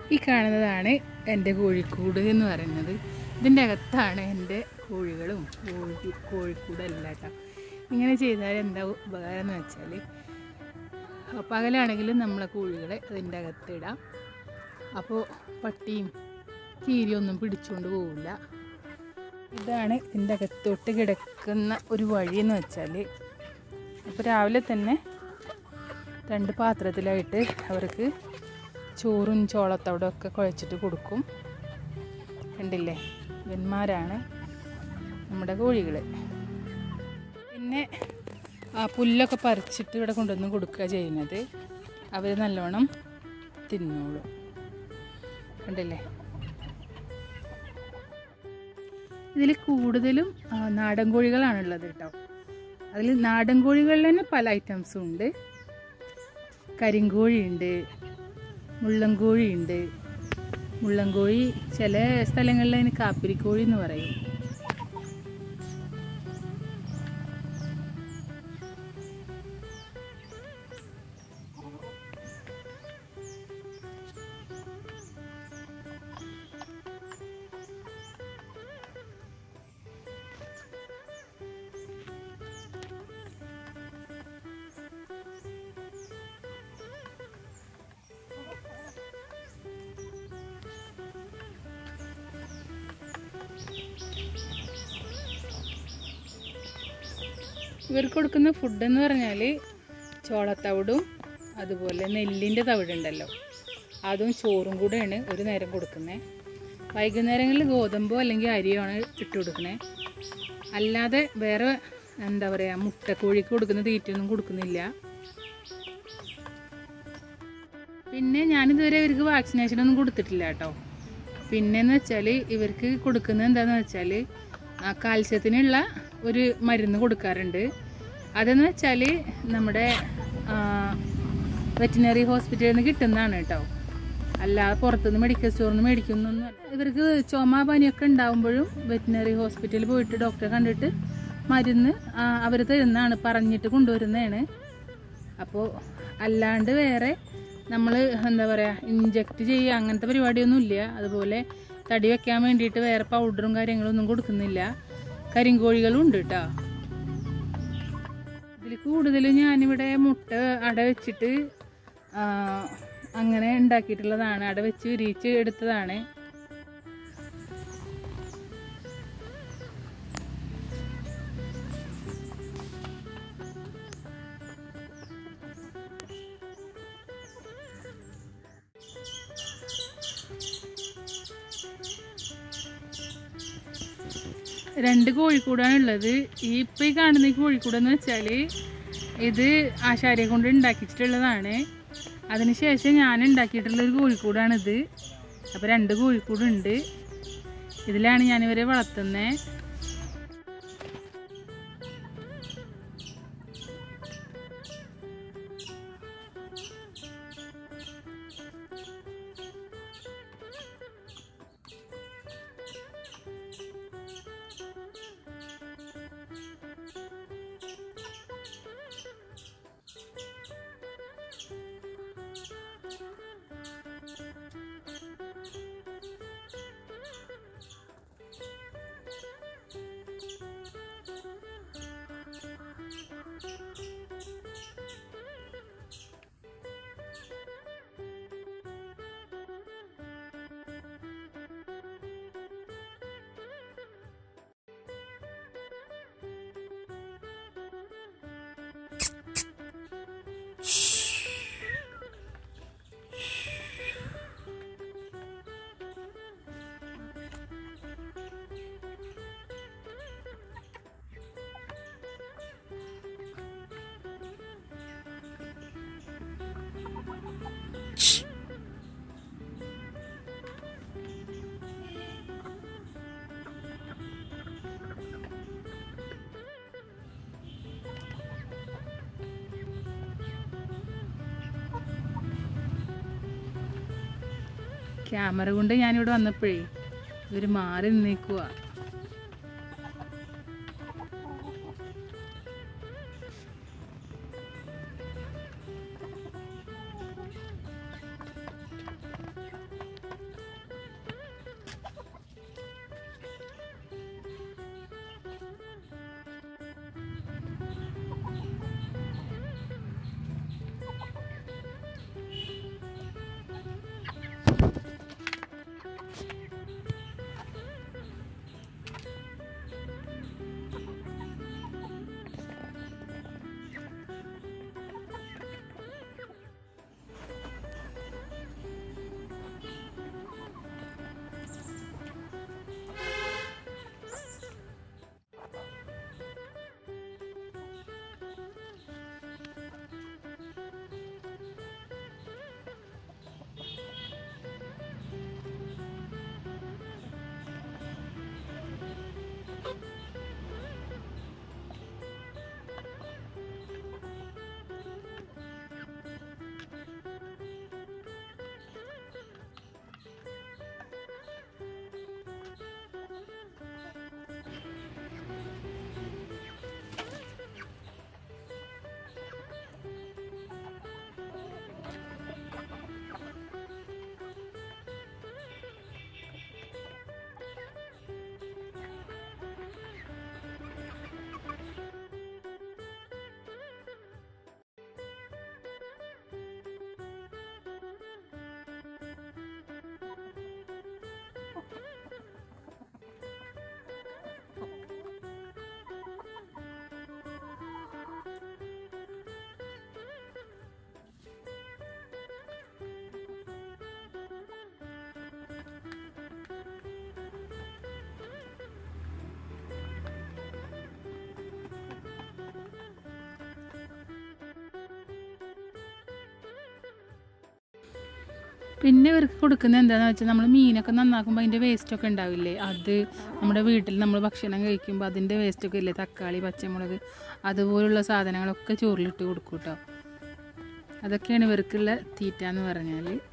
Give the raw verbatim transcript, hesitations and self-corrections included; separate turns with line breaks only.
ഈ കാണുന്നതാണ് എൻ്റെ കോഴിക്കൂട് എന്ന് പറയുന്നത്. ഇതിൻ്റെ അകത്താണ് എൻ്റെ കോഴികളും കോഴി കോഴിക്കൂടല്ല കേട്ടോ. ഇങ്ങനെ ചെയ്താൽ എന്താ ഉപകാരം എന്ന് വെച്ചാൽ, പകലാണെങ്കിലും നമ്മളെ കോഴികളെ അതിൻ്റെ അകത്തിടാം. അപ്പോൾ പട്ടിയും കീരിയൊന്നും പിടിച്ചുകൊണ്ട് പോവില്ല. ഇതാണ് ഇതിൻ്റെ അകത്തോട്ട് കിടക്കുന്ന ഒരു വഴിയെന്ന് വെച്ചാൽ, അപ്പോൾ രാവിലെ തന്നെ രണ്ട് പാത്രത്തിലായിട്ട് അവർക്ക് ചോറും ചോളത്തോടും ഒക്കെ കുഴച്ചിട്ട് കൊടുക്കും. കണ്ടില്ലേ, ഇവന്മാരാണ് നമ്മുടെ കോഴികൾ. പിന്നെ ആ പുല്ലൊക്കെ പറിച്ചിട്ട് ഇവിടെ കൊണ്ടുവന്ന് കൊടുക്കുക ചെയ്യുന്നത്. അവർ നല്ലോണം തിന്നോളും. കണ്ടില്ലേ, ഇതിൽ കൂടുതലും നാടൻ കോഴികളാണുള്ളത് കേട്ടോ. അതിൽ നാടൻ കോഴികളിൽ തന്നെ പല ഐറ്റംസും ഉണ്ട്. കരിങ്കോഴിയുണ്ട്, മുള്ളൻകോഴിയുണ്ട്. മുള്ളൻകോഴി ചില സ്ഥലങ്ങളിൽ അതിന് കാപ്പിരിക്കോഴി എന്ന് പറയും. ഇവർക്ക് കൊടുക്കുന്ന ഫുഡെന്ന് പറഞ്ഞാൽ ചോളത്തവിടും അതുപോലെ നെല്ലിൻ്റെ തവിടുണ്ടല്ലോ, അതും ചോറും കൂടെയാണ് ഒരു നേരം കൊടുക്കുന്നത്. വൈകുന്നേരങ്ങളിൽ ഗോതമ്പോ അല്ലെങ്കിൽ അരിയോ ആണ് ഇട്ട് കൊടുക്കുന്നത്. അല്ലാതെ വേറെ എന്താ പറയുക, മുട്ടക്കോഴിക്ക് കൊടുക്കുന്ന തീറ്റയൊന്നും കൊടുക്കുന്നില്ല. പിന്നെ ഞാനിതുവരെ ഇവർക്ക് വാക്സിനേഷനൊന്നും കൊടുത്തിട്ടില്ല കേട്ടോ. പിന്നെയെന്ന് വെച്ചാൽ ഇവർക്ക് കൊടുക്കുന്നത് എന്താണെന്ന് വെച്ചാൽ കാൽസ്യത്തിനുള്ള ഒരു മരുന്ന് കൊടുക്കാറുണ്ട്. അതെന്ന് വെച്ചാൽ നമ്മുടെ വെറ്റിനറി ഹോസ്പിറ്റലിൽ നിന്ന് കിട്ടുന്നതാണ് കേട്ടോ. അല്ലാതെ പുറത്തുനിന്ന് മെഡിക്കൽ സ്റ്റോറിൽ നിന്ന് മേടിക്കുന്നൊന്നും. ഇവർക്ക് ചുമ പനിയൊക്കെ ഉണ്ടാകുമ്പോഴും വെറ്റിനറി ഹോസ്പിറ്റലിൽ പോയിട്ട് ഡോക്ടറെ കണ്ടിട്ട് മരുന്ന് അവർ തരുന്നതാണ്, പറഞ്ഞിട്ട് കൊണ്ടുവരുന്നതാണ്. അപ്പോൾ അല്ലാണ്ട് വേറെ നമ്മൾ എന്താ പറയുക, ഇഞ്ചക്ട് ചെയ്യുക അങ്ങനത്തെ പരിപാടിയൊന്നും ഇല്ല. അതുപോലെ തടി വയ്ക്കാൻ വേണ്ടിയിട്ട് വേറെ പൗഡറും കാര്യങ്ങളൊന്നും കൊടുക്കുന്നില്ല. കരിങ്കോഴികളും ഉണ്ട് കേട്ടോ. ഇതിൽ കൂടുതലും ഞാനിവിടെ മുട്ട അട വെച്ചിട്ട് അങ്ങനെ ഉണ്ടാക്കിയിട്ടുള്ളതാണ്. അട വെച്ച് വിരിച്ച് എടുത്തതാണ്. രണ്ട് കോഴിക്കൂടാണുള്ളത്. ഈ ഇപ്പം ഈ കാണുന്ന ഈ കോഴിക്കൂടെന്ന് വെച്ചാൽ ഇത് ആശാരിയെ കൊണ്ട് ഉണ്ടാക്കിച്ചിട്ടുള്ളതാണ്. അതിനുശേഷം ഞാൻ ഉണ്ടാക്കിയിട്ടുള്ളൊരു കോഴിക്കൂടാണിത്. അപ്പോൾ രണ്ട് കോഴിക്കൂടുണ്ട്. ഇതിലാണ് ഞാനിവരെ വളർത്തുന്നത്. ക്യാമറ കൊണ്ട് ഞാനിവിടെ വന്നപ്പോഴേ ഇവർ മാറി നിന്നേക്കുക. പിന്നെ ഇവർക്ക് കൊടുക്കുന്നത് എന്താണെന്ന് വെച്ചാൽ നമ്മൾ മീനൊക്കെ നന്നാക്കുമ്പോൾ അതിൻ്റെ വേസ്റ്റൊക്കെ ഉണ്ടാവില്ലേ, അത് നമ്മുടെ വീട്ടിൽ നമ്മൾ ഭക്ഷണം കഴിക്കുമ്പോൾ അതിൻ്റെ വേസ്റ്റൊക്കെ ഇല്ലേ, തക്കാളി പച്ചമുളക് അതുപോലുള്ള സാധനങ്ങളൊക്കെ ചോറിലിട്ട് കൊടുക്കും കേട്ടോ. അതൊക്കെയാണ് ഇവർക്കുള്ള തീറ്റ എന്ന് പറഞ്ഞാൽ.